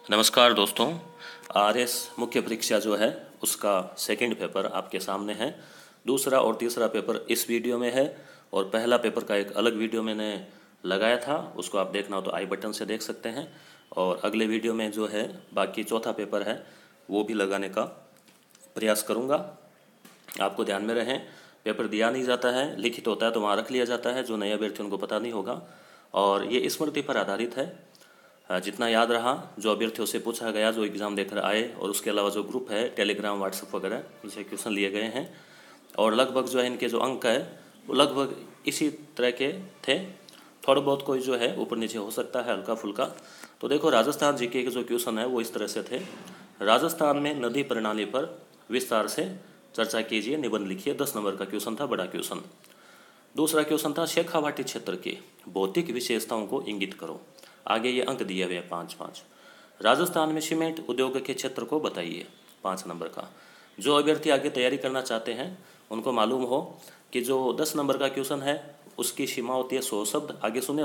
नमस्कार दोस्तों। आरएस मुख्य परीक्षा जो है उसका सेकंड पेपर आपके सामने है। दूसरा और तीसरा पेपर इस वीडियो में है और पहला पेपर का एक अलग वीडियो मैंने लगाया था, उसको आप देखना हो तो आई बटन से देख सकते हैं। और अगले वीडियो में जो है बाकी चौथा पेपर है वो भी लगाने का प्रयास करूँगा। आपको ध्यान में रहें, पेपर दिया नहीं जाता है, लिखित होता है तो वहाँ रख लिया जाता है, जो नए अभ्यर्थी उनको पता नहीं होगा। और ये स्मृति पर आधारित है, जितना याद रहा, जो अभ्यर्थियों से पूछा गया, जो एग्ज़ाम देकर आए, और उसके अलावा जो ग्रुप है टेलीग्राम व्हाट्सएप वगैरह उनसे क्वेश्चन लिए गए हैं। और लगभग जो है इनके जो अंक है वो लगभग इसी तरह के थे। थोड़ा बहुत कोई जो है ऊपर नीचे हो सकता है, हल्का फुल्का। तो देखो, राजस्थान जीके के जो क्वेश्चन है वो इस तरह से थे। राजस्थान में नदी प्रणाली पर विस्तार से चर्चा कीजिए, निबंध लिखिए। 10 नंबर का क्वेश्चन था, बड़ा क्वेश्चन। दूसरा क्वेश्चन था शेखावाटी क्षेत्र की भौतिक विशेषताओं को इंगित करो। आगे ये अंक दिए हुए हैं 5-5। राजस्थान में सीमेंट उद्योग के क्षेत्र को बताइए, 5 नंबर का। जो अभ्यर्थी आगे तैयारी करना चाहते हैं उनको मालूम हो कि जो 10 नंबर का क्वेश्चन है उसकी सीमा होती है 100 शब्द। आगे सुने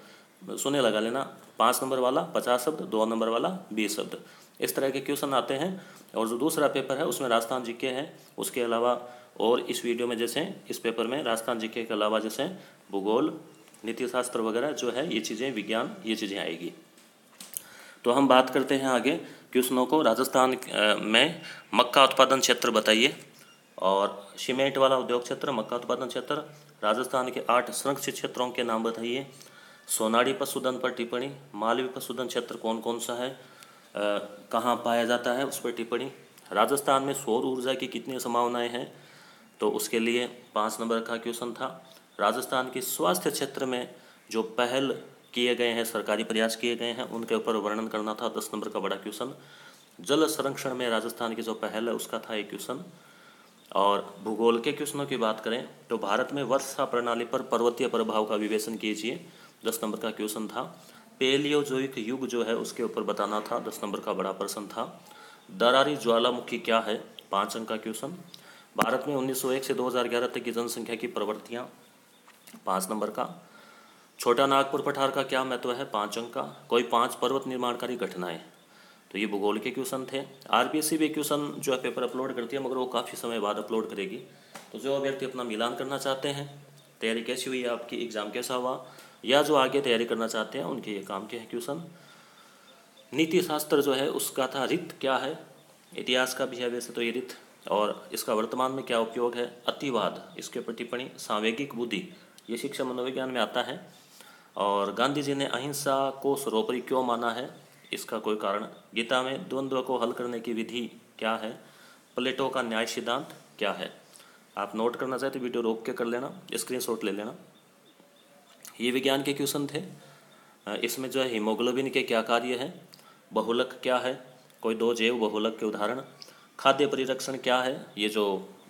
लगा लेना। 5 नंबर वाला 50 शब्द, 2 नंबर वाला 20 शब्द, इस तरह के क्वेश्चन आते हैं। और जो दूसरा पेपर है उसमें राजस्थान जीके है, उसके अलावा और इस वीडियो में जैसे इस पेपर में राजस्थान जीके के अलावा जैसे भूगोल, नीति शास्त्र वगैरह जो है, ये चीज़ें, विज्ञान, ये चीज़ें आएगी। तो हम बात करते हैं आगे क्वेश्चनों को। राजस्थान में मक्का उत्पादन क्षेत्र बताइए, और सीमेंट वाला उद्योग क्षेत्र, मक्का उत्पादन क्षेत्र। राजस्थान के 8 संरक्षित क्षेत्रों के नाम बताइए। सोनाड़ी पशुधन पर टिप्पणी। मालवी पशुधन क्षेत्र कौन कौन सा है, कहाँ पाया जाता है, उस पर टिप्पणी। राजस्थान में सौर ऊर्जा की कितनी संभावनाएं हैं, तो उसके लिए 5 नंबर का क्वेश्चन था। राजस्थान के स्वास्थ्य क्षेत्र में जो पहल किए गए हैं, सरकारी प्रयास किए गए हैं, उनके ऊपर वर्णन करना था, 10 नंबर का बड़ा क्वेश्चन। जल संरक्षण में राजस्थान की जो पहल है उसका था एक क्वेश्चन। और भूगोल के क्वेश्चनों की बात करें तो भारत में वर्षा प्रणाली पर पर्वतीय प्रभाव का विवेचन कीजिए, 10 नंबर का क्वेश्चन था। पेलियोजोइक युग जो है उसके ऊपर बताना था, 10 नंबर का बड़ा प्रश्न था। दरारी ज्वालामुखी क्या है, 5 अंक का क्वेश्चन। भारत में 1901 से 2011 तक की जनसंख्या की प्रवृत्तियाँ, 5 नंबर का। छोटा नागपुर पठार का क्या महत्व है, 5 अंक का। कोई 5 पर्वत निर्माणकारी घटनाएं, तो ये भूगोल के क्वेश्चन थे। आरपीएससी भी क्वेश्चन जो है पेपर अपलोड करती है, मगर वो काफ़ी समय बाद अपलोड करेगी। तो जो अभ्यर्थी अपना मिलान करना चाहते हैं, तैयारी कैसी हुई है आपकी, एग्ज़ाम कैसा हुआ, या जो आगे तैयारी करना चाहते हैं उनके ये काम के हैं क्वेश्चन। नीति शास्त्र जो है उसका था रित क्या है, इतिहास का भी है वैसे तो ये रित, और इसका वर्तमान में क्या उपयोग है। अतिवाद, इसके ऊपर टिप्पणी। सांवेगिक बुद्धि, ये शिक्षा मनोविज्ञान में आता है। और गांधी जी ने अहिंसा को सर्वोपरि क्यों माना है, इसका कोई कारण। गीता में द्वंद्व को हल करने की विधि क्या है। प्लेटो का न्याय सिद्धांत क्या है। आप नोट करना चाहते तो वीडियो रोक के कर लेना, स्क्रीनशॉट ले लेना। ये विज्ञान के क्वेश्चन थे। इसमें जो है हीमोग्लोबिन के क्या कार्य है, बहुलक क्या है, कोई 2 जैव बहुलक के उदाहरण। खाद्य परिरक्षण क्या है, ये जो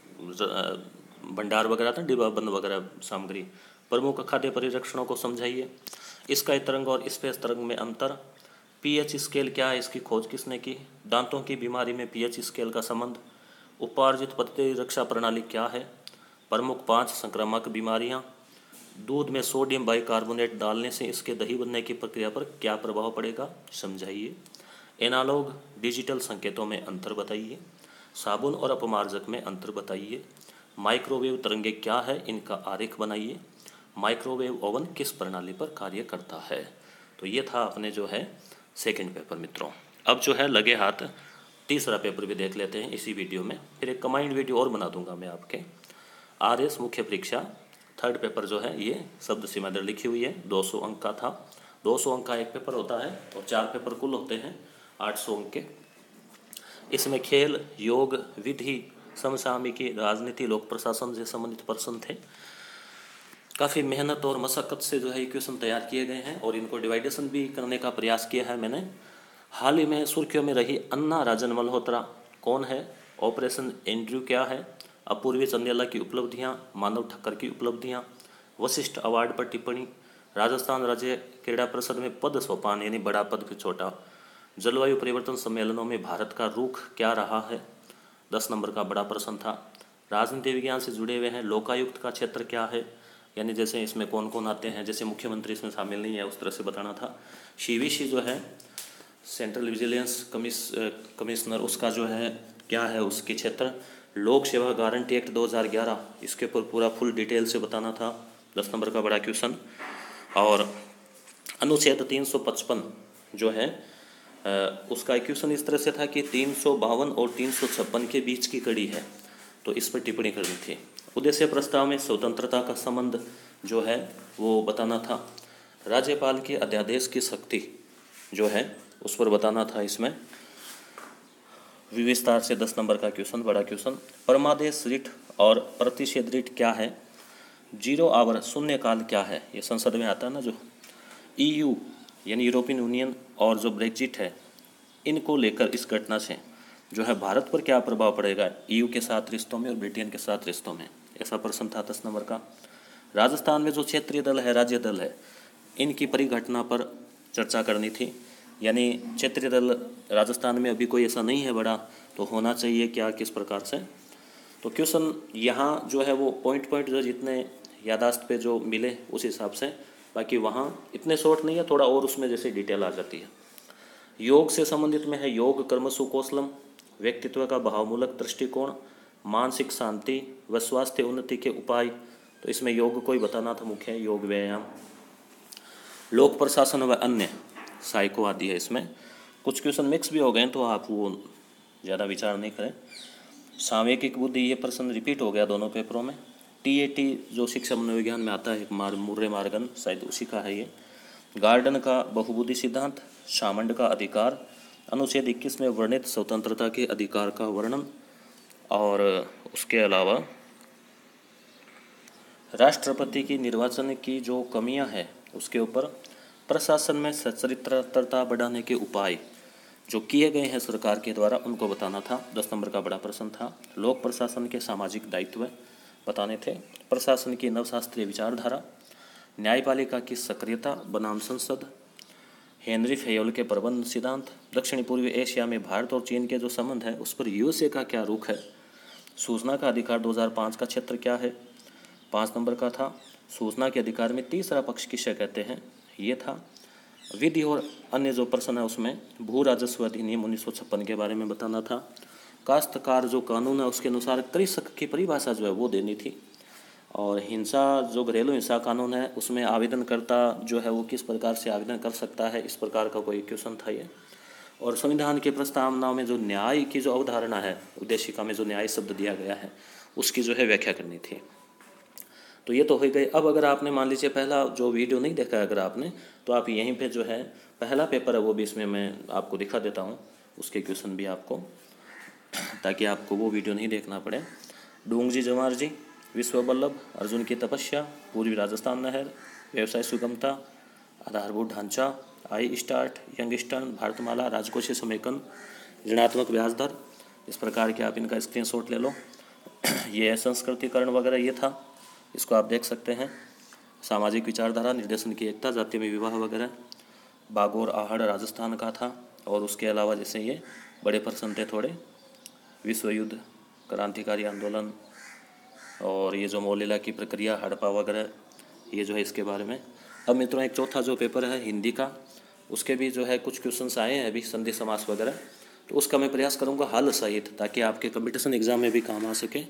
भंडार वगैरह था, डिब्बा बंद वगैरह सामग्री। प्रमुख खाद्य परिरक्षणों को समझाइए। इसका तरंग और स्पेस तरंग में अंतर। पीएच स्केल क्या है, इसकी खोज किसने की। दांतों की बीमारी में पीएच स्केल का संबंध। उपार्जित प्रतिरक्षा प्रणाली क्या है। प्रमुख 5 संक्रामक बीमारियां। दूध में सोडियम बाइकार्बोनेट डालने से इसके दही बनने की प्रक्रिया पर क्या प्रभाव पड़ेगा, समझाइए। एनालॉग डिजिटल संकेतों में अंतर बताइए। साबुन और अपमार्जक में अंतर बताइए। माइक्रोवेव तरंगे क्या है, इनका आरेख बनाइए। माइक्रोवेव ओवन किस प्रणाली पर कार्य करता है। तो ये था अपने जो है सेकंड पेपर मित्रों। अब जो है लगे हाथ तीसरा पेपर भी देख लेते हैं इसी वीडियो में, फिर एक कंबाइंड वीडियो और बना दूंगा मैं आपके। आरएस मुख्य परीक्षा थर्ड पेपर जो है ये शब्द सीमा दर लिखी हुई है, 200 अंक का था। 200 अंक का एक पेपर होता है और 4 पेपर कुल होते हैं 800 अंक के। इसमें खेल, योग, विधि, समसामयिकी, राजनीति, लोक प्रशासन से संबंधित प्रश्न थे। काफ़ी मेहनत और मशक्क़त से जो है ये क्वेश्चन तैयार किए गए हैं और इनको डिवाइडेशन भी करने का प्रयास किया है मैंने। हाल ही में सुर्खियों में रही अन्ना राजन मल्होत्रा कौन है, ऑपरेशन एंड्रयू क्या है, अपूर्वी चंदेला की उपलब्धियां, मानव ठक्कर की उपलब्धियां, वशिष्ठ अवार्ड पर टिप्पणी, राजस्थान राज्य क्रीड़ा परिषद में पद सोपान यानी बड़ा पद फिर छोटा, जलवायु परिवर्तन सम्मेलनों में भारत का रुख क्या रहा है, 10 नंबर का बड़ा प्रश्न था। राजनीति विज्ञान से जुड़े हुए हैं, लोकायुक्त का क्षेत्र क्या है, यानी जैसे इसमें कौन कौन आते हैं, जैसे मुख्यमंत्री इसमें शामिल नहीं है उस तरह से बताना था। सीवीसी जो है सेंट्रल विजिलेंस कमिश्नर उसका जो है क्या है उसके क्षेत्र। लोक सेवा गारंटी एक्ट 2011, इसके ऊपर पूरा फुल डिटेल से बताना था, 10 नंबर का बड़ा क्वेश्चन। और अनुच्छेद 355 जो है उसका क्वेश्चन इस तरह से था कि 352 और 356 के बीच की कड़ी है, तो इस पर टिप्पणी करनी थी। उद्देश्य प्रस्ताव में स्वतंत्रता का संबंध जो है वो बताना था। राज्यपाल के अध्यादेश की शक्ति जो है उस पर बताना था। इसमें विस्तार से 10 नंबर का क्वेश्चन, बड़ा क्वेश्चन। परमादेश रिट और प्रतिषेध रिट क्या है? जीरो आवर शून्यकाल क्या है? ये संसद में आता है ना। जो EU यानी यूरोपियन यूनियन और जो ब्रेक्जिट है, इनको लेकर इस घटना से जो है भारत पर क्या प्रभाव पड़ेगा EU के साथ रिश्तों में और ब्रिटेन के साथ रिश्तों में, ऐसा प्रश्न था 10 नंबर का। राजस्थान में जो क्षेत्रीय दल है, राज्य दल है, इनकी परिघटना पर चर्चा करनी थी। यानी क्षेत्रीय दल राजस्थान में अभी कोई ऐसा नहीं है बड़ा, तो होना चाहिए क्या, किस प्रकार से। तो क्वेश्चन यहाँ जो है वो पॉइंट जो जितने यादाश्त पे जो मिले उस हिसाब से, बाकी वहाँ इतने शॉर्ट नहीं है, थोड़ा और उसमें जैसे डिटेल आ जाती है। योग से संबंधित में है योग कर्मसु कौशलम, व्यक्तित्व का भावमूलक दृष्टिकोण, मानसिक शांति व स्वास्थ्य उन्नति के उपाय। तो इसमें योग को ही बताना था मुख्य, योग व्यायाम। लोक प्रशासन व अन्य साइको आदि है। इसमें कुछ क्वेश्चन मिक्स भी हो गए तो आप वो ज़्यादा विचार नहीं करें। सामयिक बुद्धि, ये प्रश्न रिपीट हो गया दोनों पेपरों में। TAT जो शिक्षा मनोविज्ञान में आता है, मुर्रे मार्गन शायद उसी का है ये। गार्डन का बहुबुद्धि सिद्धांत, सामंड का अधिकार, अनुच्छेद 21 में वर्णित स्वतंत्रता के अधिकार का वर्णन, और उसके अलावा राष्ट्रपति की निर्वाचन की जो कमियां हैं उसके ऊपर, प्रशासन में सच्चरित्रता बढ़ाने के उपाय जो किए गए हैं सरकार के द्वारा उनको बताना था। 10 नंबर का बड़ा प्रश्न था। लोक प्रशासन के सामाजिक दायित्व बताने थे। प्रशासन की नवशास्त्रीय विचारधारा, न्यायपालिका की सक्रियता बनाम संसद, हेनरी फेयोल के प्रबंध सिद्धांत, दक्षिणी पूर्वी एशिया में भारत और चीन के जो संबंध है उस पर USA का क्या रुख है, सूचना का अधिकार 2005 का क्षेत्र क्या है, 5 नंबर का था सूचना के अधिकार में तीसरा पक्ष किसे कहते हैं, ये था। विधि और अन्य जो प्रश्न है उसमें भू राजस्व अधिनियम 1956 के बारे में बताना था। काश्तकार जो कानून है उसके अनुसार कृषक की परिभाषा जो है वो देनी थी। और हिंसा जो घरेलू हिंसा कानून है उसमें आवेदनकर्ता जो है वो किस प्रकार से आवेदन कर सकता है, इस प्रकार का कोई क्वेश्चन था ये। और संविधान की प्रस्तावना में जो न्याय की जो अवधारणा है, उद्देशिका में जो न्याय शब्द दिया गया है उसकी जो है व्याख्या करनी थी। तो ये तो हो गई। अब अगर आपने मान लीजिए पहला जो वीडियो नहीं देखा है अगर आपने, तो आप यहीं पे जो है पहला पेपर है वो भी इसमें मैं आपको दिखा देता हूँ, उसके क्वेश्चन भी आपको, ताकि आपको वो वीडियो नहीं देखना पड़े। डूंगजी जवाहर जी, विश्व बल्लभ, अर्जुन की तपस्या, पूर्वी राजस्थान नहर, व्यवसाय सुगमता, आधारभूत ढांचा, आई स्टार्ट, यंगस्टर्न, भारतमाला, राजकोषीय समेकन, ऋणात्मक ब्याज दर, इस प्रकार के आप इनका स्क्रीनशॉट ले लो। ये संस्कृतिकरण वगैरह ये था, इसको आप देख सकते हैं। सामाजिक विचारधारा, निर्देशन की एकता, जाति में विवाह वगैरह, बागोर आहड़ राजस्थान का था। और उसके अलावा जैसे ये बड़े प्रश्न थे थोड़े, विश्व युद्ध, क्रांतिकारी आंदोलन, और ये जो मौलिला की प्रक्रिया, हड़प्पा वगैरह, ये जो है इसके बारे में। अब मित्रों एक चौथा जो पेपर है हिंदी का, उसके भी जो है कुछ क्वेश्चंस आए हैं अभी, संधि समास वगैरह, तो उसका मैं प्रयास करूँगा हल सहित, ताकि आपके कंपटीशन एग्ज़ाम में भी काम आ सके।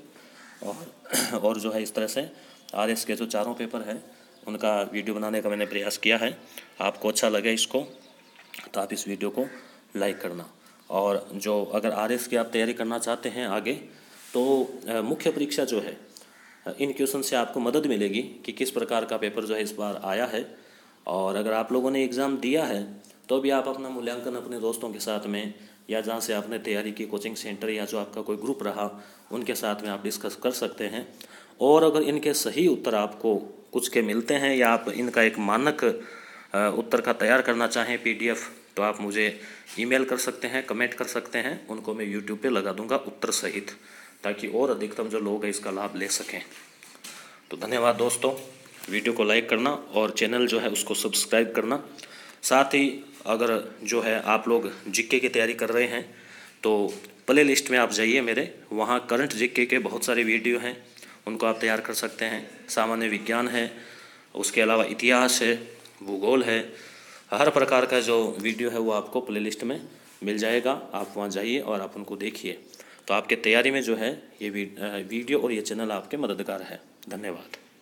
और जो है इस तरह से RS के जो चारों पेपर हैं उनका वीडियो बनाने का मैंने प्रयास किया है। आपको अच्छा लगे इसको तो आप इस वीडियो को लाइक करना। और जो अगर RS की आप तैयारी करना चाहते हैं आगे, तो मुख्य परीक्षा जो है इन क्वेश्चन से आपको मदद मिलेगी कि किस प्रकार का पेपर जो है इस बार आया है। और अगर आप लोगों ने एग्ज़ाम दिया है तो भी आप अपना मूल्यांकन अपने दोस्तों के साथ में, या जहाँ से आपने तैयारी की कोचिंग सेंटर या जो आपका कोई ग्रुप रहा उनके साथ में आप डिस्कस कर सकते हैं। और अगर इनके सही उत्तर आपको कुछ के मिलते हैं, या आप इनका एक मानक उत्तर का तैयार करना चाहें PDF, तो आप मुझे ईमेल कर सकते हैं, कमेंट कर सकते हैं, उनको मैं YouTube पे लगा दूंगा उत्तर सहित, ताकि और अधिकतम जो लोग हैं इसका लाभ ले सकें। तो धन्यवाद दोस्तों, वीडियो को लाइक करना और चैनल जो है उसको सब्सक्राइब करना। साथ ही अगर जो है आप लोग GK की तैयारी कर रहे हैं तो प्ले लिस्ट में आप जाइए मेरे, वहाँ करंट GK के बहुत सारे वीडियो हैं, उनको आप तैयार कर सकते हैं। सामान्य विज्ञान है, उसके अलावा इतिहास है, भूगोल है, हर प्रकार का जो वीडियो है वो आपको प्लेलिस्ट में मिल जाएगा। आप वहाँ जाइए और आप उनको देखिए। तो आपके तैयारी में जो है ये वीडियो और ये चैनल आपके मददगार है। धन्यवाद।